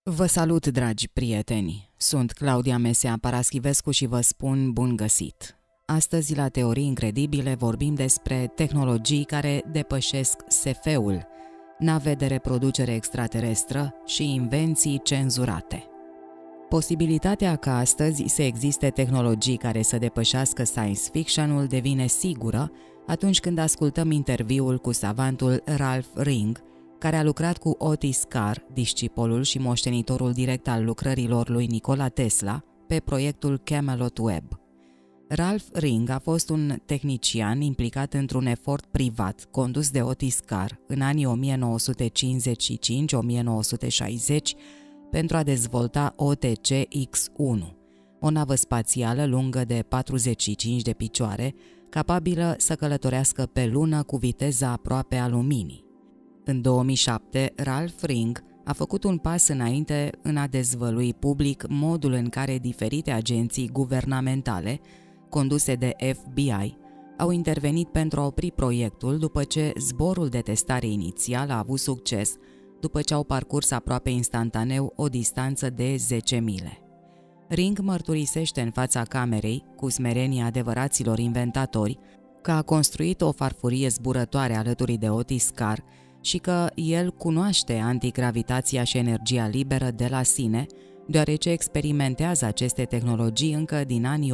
Vă salut, dragi prieteni! Sunt Claudia Mesea Paraschivescu și vă spun bun găsit! Astăzi, la Teorii Incredibile, vorbim despre tehnologii care depășesc SF-ul, nave de reproducere extraterestră și invenții cenzurate. Posibilitatea ca astăzi să existe tehnologii care să depășească science fiction-ul devine sigură atunci când ascultăm interviul cu savantul Ralph Ring, care a lucrat cu Otis Carr, discipolul și moștenitorul direct al lucrărilor lui Nikola Tesla, pe proiectul Camelot Web. Ralph Ring a fost un tehnician implicat într-un efort privat condus de Otis Carr în anii 1955-1960 pentru a dezvolta OTC-X1, o navă spațială lungă de 45 de picioare, capabilă să călătorească pe lună cu viteza aproape a luminii. În 2007, Ralph Ring a făcut un pas înainte în a dezvălui public modul în care diferite agenții guvernamentale, conduse de FBI, au intervenit pentru a opri proiectul după ce zborul de testare inițial a avut succes, după ce au parcurs aproape instantaneu o distanță de 10 mile. Ring mărturisește în fața camerei, cu smerenia adevăraților inventatori, că a construit o farfurie zburătoare alături de Otis Carr și că el cunoaște antigravitația și energia liberă de la sine, deoarece experimentează aceste tehnologii încă din anii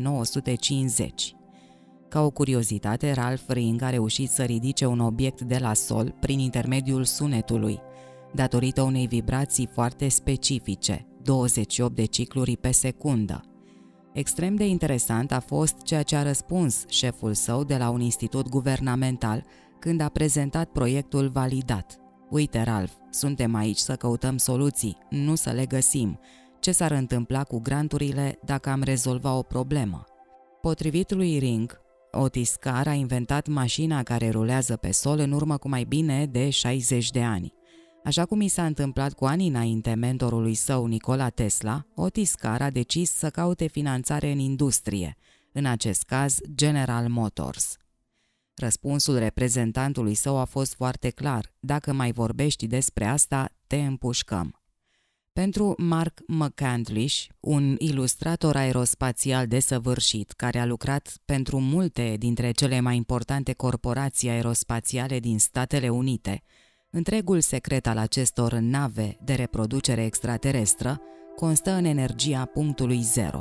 1950. Ca o curiozitate, Ralph Ring a reușit să ridice un obiect de la sol prin intermediul sunetului, datorită unei vibrații foarte specifice, 28 de cicluri pe secundă. Extrem de interesant a fost ceea ce a răspuns șeful său de la un institut guvernamental când a prezentat proiectul validat. Uite, Ralph, suntem aici să căutăm soluții, nu să le găsim. Ce s-ar întâmpla cu granturile dacă am rezolva o problemă? Potrivit lui Ring, Otis Carr a inventat mașina care rulează pe sol în urmă cu mai bine de 60 de ani. Așa cum i s-a întâmplat cu ani înainte mentorului său Nikola Tesla, Otis Carr a decis să caute finanțare în industrie, în acest caz General Motors. Răspunsul reprezentantului său a fost foarte clar: dacă mai vorbești despre asta, te împușcăm. Pentru Mark McCandlish, un ilustrator aerospațial desăvârșit care a lucrat pentru multe dintre cele mai importante corporații aerospațiale din Statele Unite, întregul secret al acestor nave de reproducere extraterestră constă în energia punctului zero.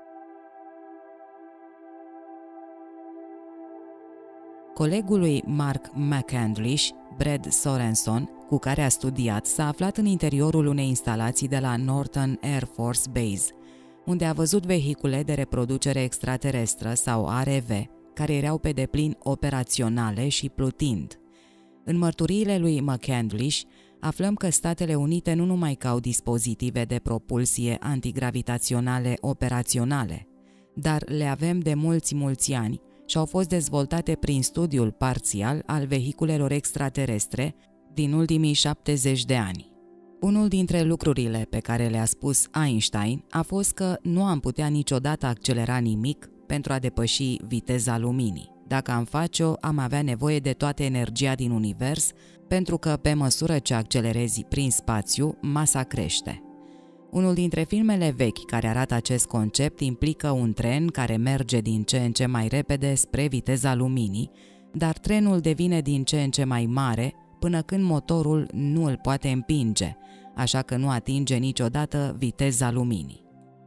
Colegul lui Mark McCandlish, Brad Sorenson, cu care a studiat, s-a aflat în interiorul unei instalații de la Norton Air Force Base, unde a văzut vehicule de reproducere extraterestră sau ARV, care erau pe deplin operaționale și plutind. În mărturiile lui McCandlish, aflăm că Statele Unite nu numai că au dispozitive de propulsie antigravitaționale operaționale, dar le avem de mulți ani și au fost dezvoltate prin studiul parțial al vehiculelor extraterestre din ultimii 70 de ani. Unul dintre lucrurile pe care le-a spus Einstein a fost că nu am putea niciodată accelera nimic pentru a depăși viteza luminii. Dacă am face-o, am avea nevoie de toată energia din univers, pentru că pe măsură ce accelerezi prin spațiu, masa crește. Unul dintre filmele vechi care arată acest concept implică un tren care merge din ce în ce mai repede spre viteza luminii, dar trenul devine din ce în ce mai mare până când motorul nu îl poate împinge, așa că nu atinge niciodată viteza luminii.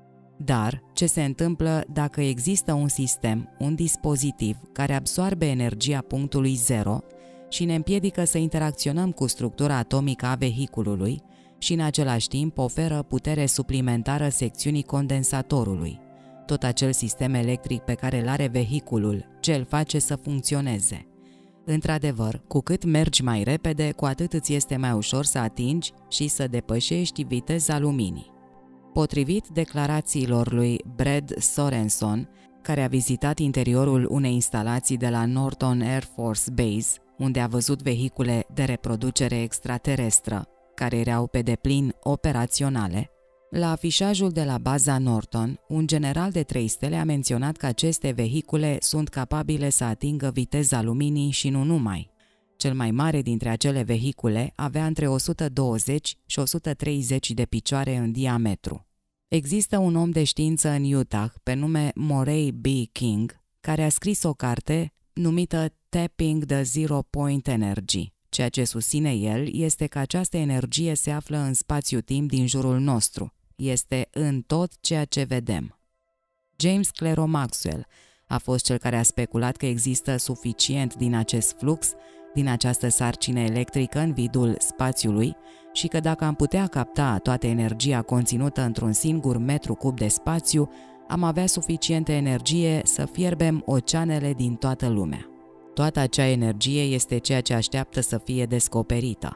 Dar ce se întâmplă dacă există un sistem, un dispozitiv care absorbe energia punctului zero și ne împiedică să interacționăm cu structura atomică a vehiculului și în același timp oferă putere suplimentară secțiunii condensatorului, tot acel sistem electric pe care îl are vehiculul, ce îl face să funcționeze? Într-adevăr, cu cât mergi mai repede, cu atât îți este mai ușor să atingi și să depășești viteza luminii. Potrivit declarațiilor lui Brad Sorenson, care a vizitat interiorul unei instalații de la Norton Air Force Base, unde a văzut vehicule de reproducere extraterestră, care erau pe deplin operaționale, la afișajul de la baza Norton, un general de 3 stele a menționat că aceste vehicule sunt capabile să atingă viteza luminii și nu numai, Cel mai mare dintre acele vehicule avea între 120 și 130 de picioare în diametru. Există un om de știință în Utah pe nume Morey B. King, care a scris o carte numită Tapping the Zero Point Energy. Ceea ce susține el este că această energie se află în spațiu-timp din jurul nostru. Este în tot ceea ce vedem. James Clerk Maxwell a fost cel care a speculat că există suficient din acest flux, din această sarcină electrică în vidul spațiului și că dacă am putea capta toată energia conținută într-un singur metru cub de spațiu, am avea suficientă energie să fierbem oceanele din toată lumea. Toată acea energie este ceea ce așteaptă să fie descoperită.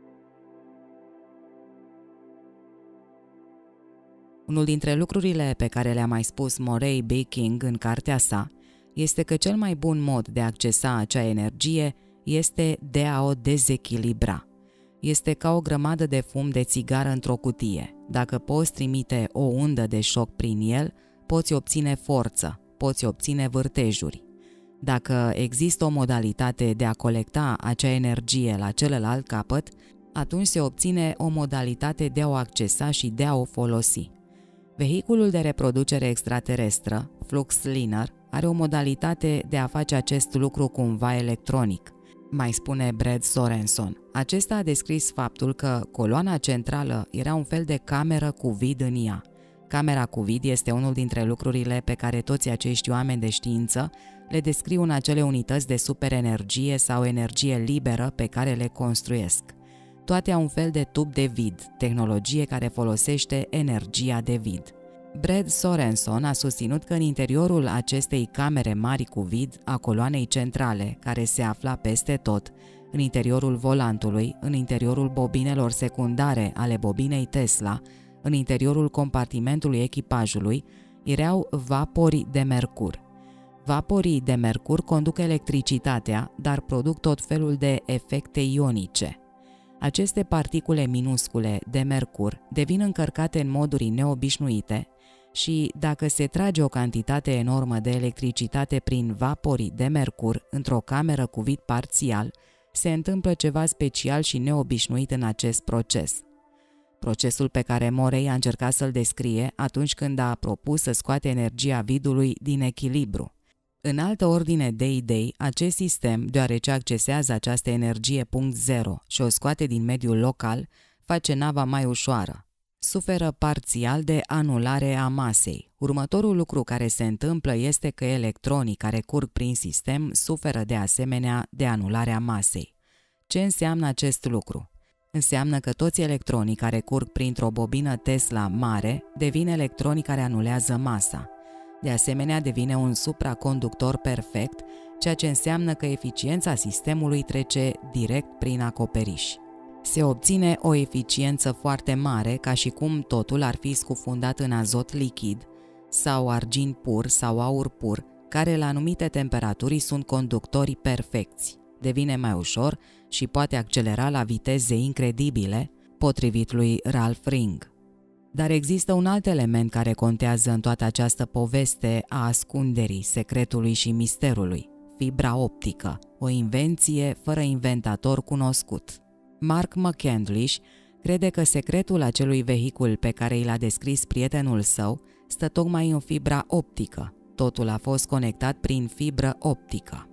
Unul dintre lucrurile pe care le-a mai spus Morey B. King în cartea sa este că cel mai bun mod de a accesa acea energie este de a o dezechilibra. Este ca o grămadă de fum de țigară într-o cutie. Dacă poți trimite o undă de șoc prin el, poți obține forță, poți obține vârtejuri. Dacă există o modalitate de a colecta acea energie la celălalt capăt, atunci se obține o modalitate de a o accesa și de a o folosi. Vehiculul de reproducere extraterestră, FluxLiner, are o modalitate de a face acest lucru cumva electronic, mai spune Brad Sorenson. Acesta a descris faptul că coloana centrală era un fel de cameră cu vid în ea. Camera cu vid este unul dintre lucrurile pe care toți acești oameni de știință le descriu în acele unități de superenergie sau energie liberă pe care le construiesc. Toate au un fel de tub de vid, tehnologie care folosește energia de vid. Brad Sorenson a susținut că în interiorul acestei camere mari cu vid a coloanei centrale, care se afla peste tot, în interiorul volantului, în interiorul bobinelor secundare ale bobinei Tesla, în interiorul compartimentului echipajului, erau vapori de mercur. Vaporii de mercur conduc electricitatea, dar produc tot felul de efecte ionice. Aceste particule minuscule de mercur devin încărcate în moduri neobișnuite și, dacă se trage o cantitate enormă de electricitate prin vaporii de mercur într-o cameră cu vid parțial, se întâmplă ceva special și neobișnuit în acest proces. Procesul pe care Morey a încercat să-l descrie atunci când a propus să scoate energia vidului din echilibru. În altă ordine de idei, acest sistem, deoarece accesează această energie punct zero și o scoate din mediul local, face nava mai ușoară. Suferă parțial de anulare a masei. Următorul lucru care se întâmplă este că electronii care curg prin sistem suferă de asemenea de anularea masei. Ce înseamnă acest lucru? Înseamnă că toți electronii care curg printr-o bobină Tesla mare devin electronii care anulează masa. De asemenea, devine un supraconductor perfect, ceea ce înseamnă că eficiența sistemului trece direct prin acoperiș. Se obține o eficiență foarte mare, ca și cum totul ar fi scufundat în azot lichid sau argint pur sau aur pur, care la anumite temperaturi sunt conductori perfecți. Devine mai ușor și poate accelera la viteze incredibile, potrivit lui Ralph Ring. Dar există un alt element care contează în toată această poveste a ascunderii, secretului și misterului: fibra optică, o invenție fără inventator cunoscut. Mark McCandlish crede că secretul acelui vehicul pe care i l-a descris prietenul său stă tocmai în fibra optică. Totul a fost conectat prin fibră optică.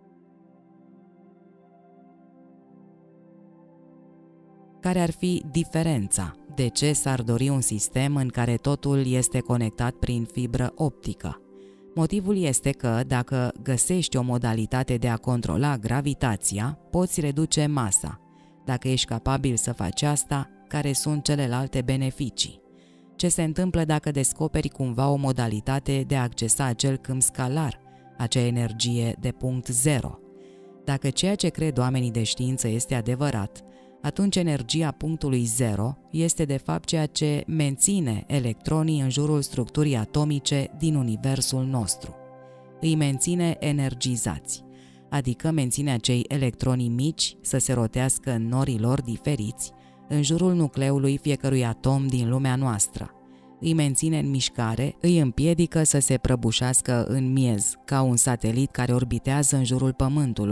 Care ar fi diferența? De ce s-ar dori un sistem în care totul este conectat prin fibră optică? Motivul este că, dacă găsești o modalitate de a controla gravitația, poți reduce masa. Dacă ești capabil să faci asta, care sunt celelalte beneficii? Ce se întâmplă dacă descoperi cumva o modalitate de a accesa acel câmp scalar, acea energie de punct zero? Dacă ceea ce cred oamenii de știință este adevărat, atunci energia punctului zero este de fapt ceea ce menține electronii în jurul structurii atomice din universul nostru. Îi menține energizați, adică menține acei electroni mici să se rotească în norii lor diferiți în jurul nucleului fiecărui atom din lumea noastră. Îi menține în mișcare, îi împiedică să se prăbușească în miez, ca un satelit care orbitează în jurul Pământului,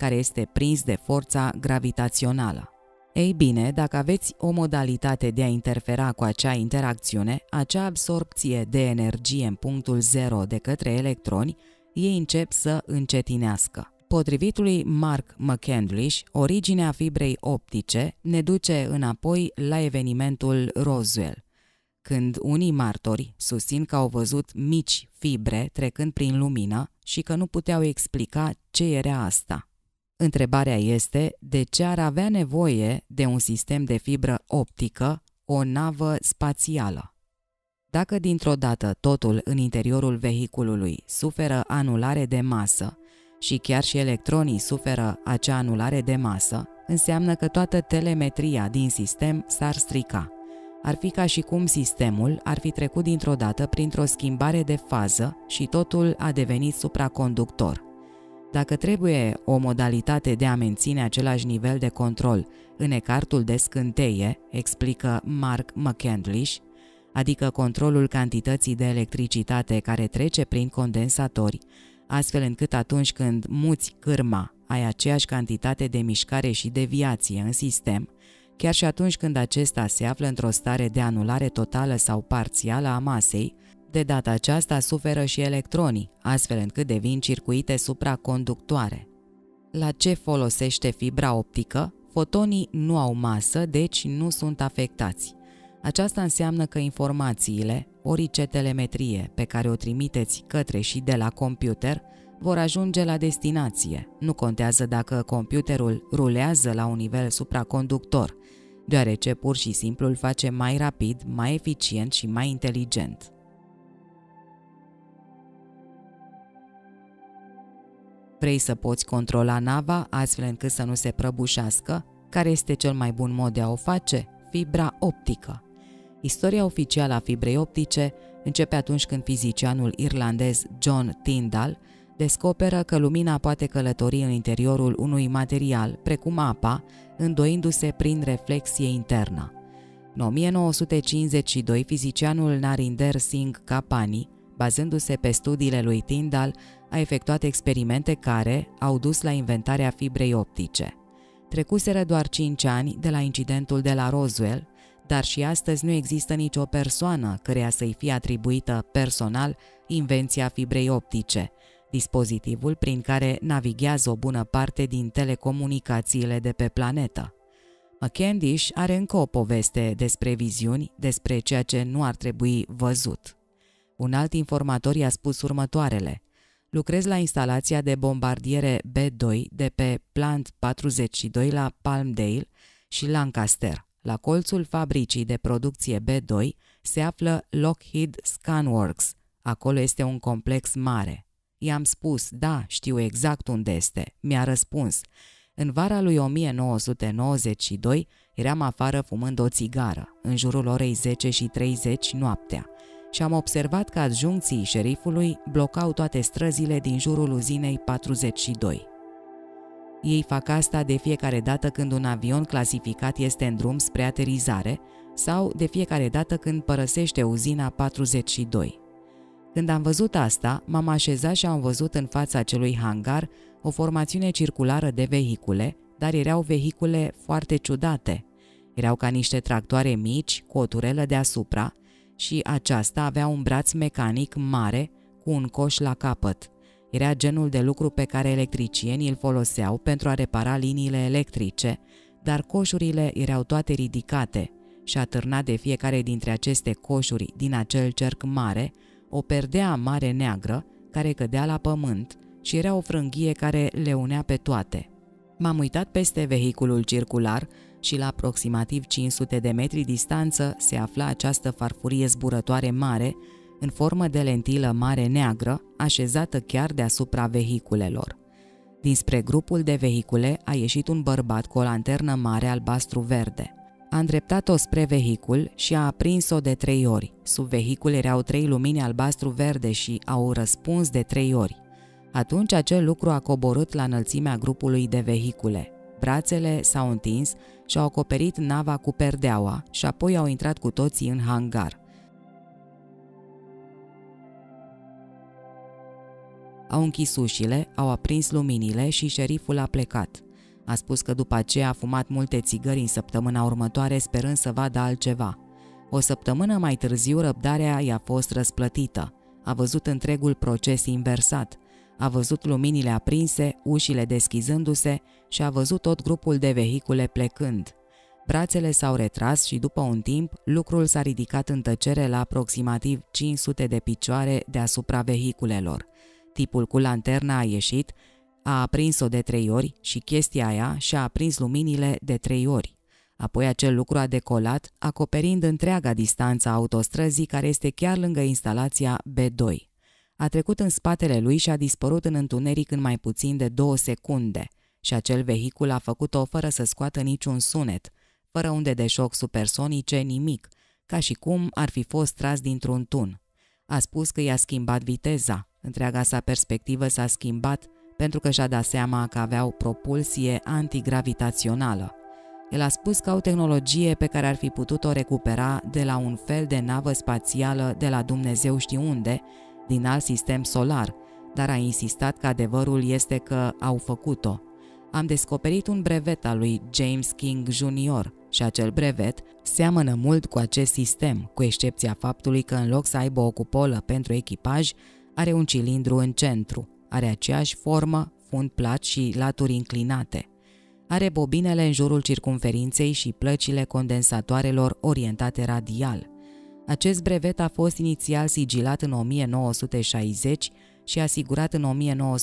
care este prins de forța gravitațională. Ei bine, dacă aveți o modalitate de a interfera cu acea interacțiune, acea absorpție de energie în punctul zero de către electroni, ei încep să încetinească. Potrivit lui Mark McCandlish, originea fibrei optice ne duce înapoi la evenimentul Roswell, când unii martori susțin că au văzut mici fibre trecând prin lumină și că nu puteau explica ce era asta. Întrebarea este de ce ar avea nevoie de un sistem de fibră optică o navă spațială. Dacă dintr-o dată totul în interiorul vehiculului suferă anulare de masă și chiar și electronii suferă acea anulare de masă, înseamnă că toată telemetria din sistem s-ar strica. Ar fi ca și cum sistemul ar fi trecut dintr-o dată printr-o schimbare de fază și totul a devenit supraconductor. Dacă trebuie o modalitate de a menține același nivel de control în ecartul de scânteie, explică Mark McCandlish, adică controlul cantității de electricitate care trece prin condensatori, astfel încât atunci când muți cârma ai aceeași cantitate de mișcare și deviație în sistem, chiar și atunci când acesta se află într-o stare de anulare totală sau parțială a masei, de data aceasta suferă și electronii, astfel încât devin circuite supraconductoare. La ce folosește fibra optică? Fotonii nu au masă, deci nu sunt afectați. Aceasta înseamnă că informațiile, orice telemetrie pe care o trimiteți către și de la computer, vor ajunge la destinație. Nu contează dacă computerul rulează la un nivel supraconductor, deoarece pur și simplu îl face mai rapid, mai eficient și mai inteligent. Vrei să poți controla nava astfel încât să nu se prăbușească? Care este cel mai bun mod de a o face? Fibra optică. Istoria oficială a fibrei optice începe atunci când fizicianul irlandez John Tyndall descoperă că lumina poate călători în interiorul unui material, precum apa, îndoindu-se prin reflexie internă. În 1952, fizicianul Narinder Singh Kapani, bazându-se pe studiile lui Tyndall, a efectuat experimente care au dus la inventarea fibrei optice. Trecuseră doar 5 ani de la incidentul de la Roswell, dar și astăzi nu există nicio persoană căreia să-i fie atribuită personal invenția fibrei optice, dispozitivul prin care navighează o bună parte din telecomunicațiile de pe planetă. McCandlish are încă o poveste despre viziuni, despre ceea ce nu ar trebui văzut. Un alt informator i-a spus următoarele: lucrez la instalația de bombardiere B-2 de pe Plant 42 la Palmdale și Lancaster. La colțul fabricii de producție B-2 se află Lockheed Scanworks. Acolo este un complex mare. I-am spus, da, știu exact unde este. Mi-a răspuns. În vara lui 1992 eram afară fumând o țigară, în jurul orei 10:30 noaptea, și am observat că adjuncții șerifului blocau toate străzile din jurul uzinei 42. Ei fac asta de fiecare dată când un avion clasificat este în drum spre aterizare sau de fiecare dată când părăsește uzina 42. Când am văzut asta, m-am așezat și am văzut în fața acelui hangar o formațiune circulară de vehicule, dar erau vehicule foarte ciudate. Erau ca niște tractoare mici cu o turelă deasupra și aceasta avea un braț mecanic mare cu un coș la capăt. Era genul de lucru pe care electricienii îl foloseau pentru a repara liniile electrice, dar coșurile erau toate ridicate și atârnat de fiecare dintre aceste coșuri din acel cerc mare o perdea mare neagră care cădea la pământ și era o frânghie care le unea pe toate. M-am uitat peste vehiculul circular și la aproximativ 500 de metri distanță se afla această farfurie zburătoare mare în formă de lentilă mare neagră, așezată chiar deasupra vehiculelor. Dinspre grupul de vehicule a ieșit un bărbat cu o lanternă mare albastru-verde. A îndreptat-o spre vehicul și a aprins-o de 3 ori. Sub vehicul erau 3 lumini albastru-verde și au răspuns de 3 ori. Atunci acel lucru a coborât la înălțimea grupului de vehicule. Brațele s-au întins și au acoperit nava cu perdeaua și apoi au intrat cu toții în hangar. Au închis ușile, au aprins luminile și șeriful a plecat. A spus că după aceea a fumat multe țigări în săptămâna următoare sperând să vadă altceva. O săptămână mai târziu răbdarea i-a fost răsplătită. A văzut întregul proces inversat. A văzut luminile aprinse, ușile deschizându-se și a văzut tot grupul de vehicule plecând. Brațele s-au retras și după un timp, lucrul s-a ridicat în tăcere la aproximativ 500 de picioare deasupra vehiculelor. Tipul cu lanterna a ieșit, a aprins-o de 3 ori și chestia aia și-a aprins luminile de 3 ori. Apoi acel lucru a decolat, acoperind întreaga distanță a autostrăzii care este chiar lângă instalația B2. A trecut în spatele lui și a dispărut în întuneric în mai puțin de 2 secunde și acel vehicul a făcut-o fără să scoată niciun sunet, fără unde de șoc supersonice, nimic, ca și cum ar fi fost tras dintr-un tun. A spus că i-a schimbat viteza, întreaga sa perspectivă s-a schimbat pentru că și-a dat seama că aveau propulsie antigravitațională. El a spus că au tehnologie pe care ar fi putut-o recupera de la un fel de navă spațială de la Dumnezeu știe unde, din alt sistem solar, dar a insistat că adevărul este că au făcut-o. Am descoperit un brevet al lui James King Jr. și acel brevet seamănă mult cu acest sistem, cu excepția faptului că în loc să aibă o cupolă pentru echipaj, are un cilindru în centru, are aceeași formă, fund plat și laturi inclinate. Are bobinele în jurul circumferinței și plăcile condensatoarelor orientate radial. Acest brevet a fost inițial sigilat în 1960 și asigurat în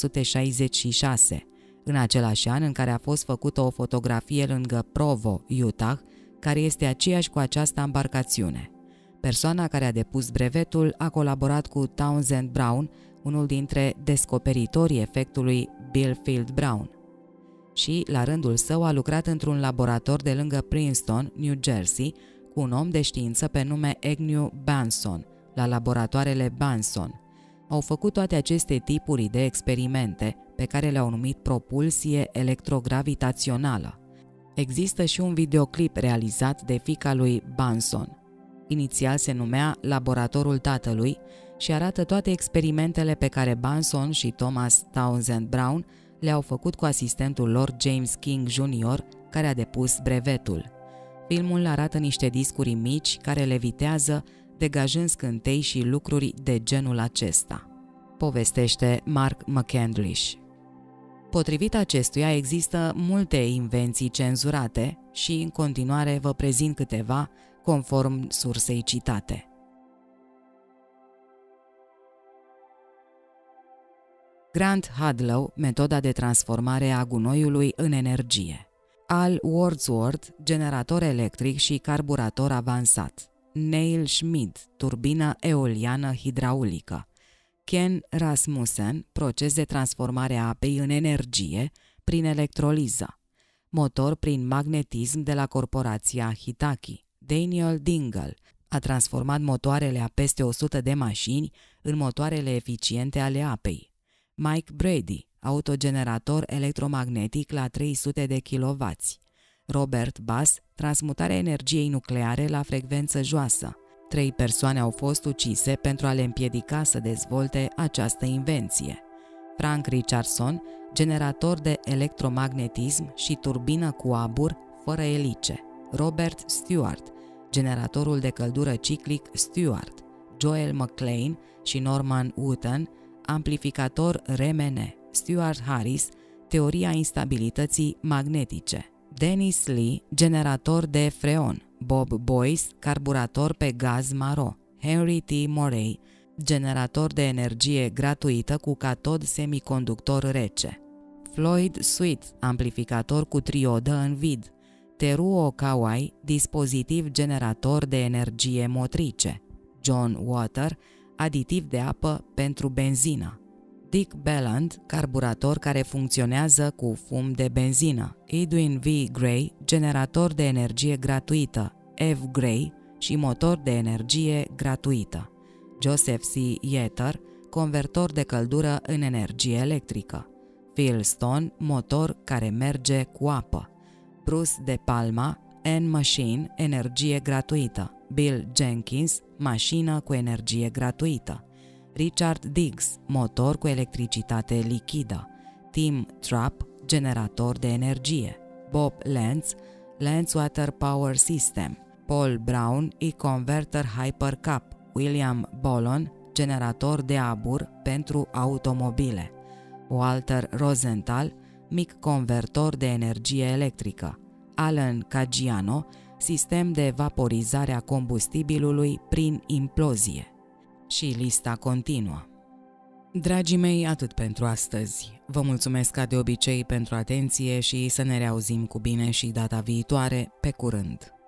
1966, în același an în care a fost făcută o fotografie lângă Provo, Utah, care este aceeași cu această embarcațiune. Persoana care a depus brevetul a colaborat cu Townsend Brown, unul dintre descoperitorii efectului Bill Field Brown. Și, la rândul său, a lucrat într-un laborator de lângă Princeton, New Jersey, cu un om de știință pe nume Agnew Benson, la laboratoarele Benson. Au făcut toate aceste tipuri de experimente, pe care le-au numit propulsie electrogravitațională. Există și un videoclip realizat de fiica lui Benson. Inițial se numea Laboratorul Tatălui și arată toate experimentele pe care Benson și Thomas Townsend Brown le-au făcut cu asistentul lor James King Jr., care a depus brevetul. Filmul arată niște discuri mici care levitează, degajând scântei și lucruri de genul acesta. Povestește Mark McCandlish. Potrivit acestuia, există multe invenții cenzurate și în continuare vă prezint câteva conform sursei citate. Grant Hadlow, metoda de transformare a gunoiului în energie. Al Wordsworth, generator electric și carburator avansat. Neil Schmid, turbină eoliană hidraulică. Ken Rasmussen, proces de transformare a apei în energie prin electroliză. Motor prin magnetism de la corporația Hitachi. Daniel Dingle a transformat motoarele a peste 100 de mașini în motoarele eficiente ale apei. Mike Brady, autogenerator electromagnetic la 300 de kW. Robert Bass, transmutarea energiei nucleare la frecvență joasă. 3 persoane au fost ucise pentru a le împiedica să dezvolte această invenție. Frank Richardson, generator de electromagnetism și turbină cu abur fără elice. Robert Stewart, generatorul de căldură ciclic Stewart. Joel McLean și Norman Wooten, amplificator RMN. Stuart Harris, teoria instabilității magnetice. Dennis Lee, generator de freon. Bob Boyce, carburator pe gaz maro. Henry T. Morey, generator de energie gratuită cu catod semiconductor rece. Floyd Sweet, amplificator cu triodă în vid. Teruo Kawai, dispozitiv generator de energie motrice. John Water, aditiv de apă pentru benzină. Dick Belland, carburator care funcționează cu fum de benzină. Edwin V. Gray, generator de energie gratuită. F. Gray și motor de energie gratuită. Joseph C. Yetter, convertor de căldură în energie electrică. Phil Stone, motor care merge cu apă. Bruce De Palma, N-Machine, energie gratuită. Bill Jenkins, mașină cu energie gratuită. Richard Diggs, motor cu electricitate lichidă, Tim Trapp, generator de energie, Bob Lenz, Lenz Water Power System, Paul Brown, e-converter Hypercap, William Bolon, generator de abur pentru automobile, Walter Rosenthal, mic convertor de energie electrică, Alan Caggiano, sistem de vaporizare a combustibilului prin implozie. Și lista continuă. Dragii mei, atât pentru astăzi. Vă mulțumesc ca de obicei pentru atenție și să ne reauzim cu bine și data viitoare. Pe curând!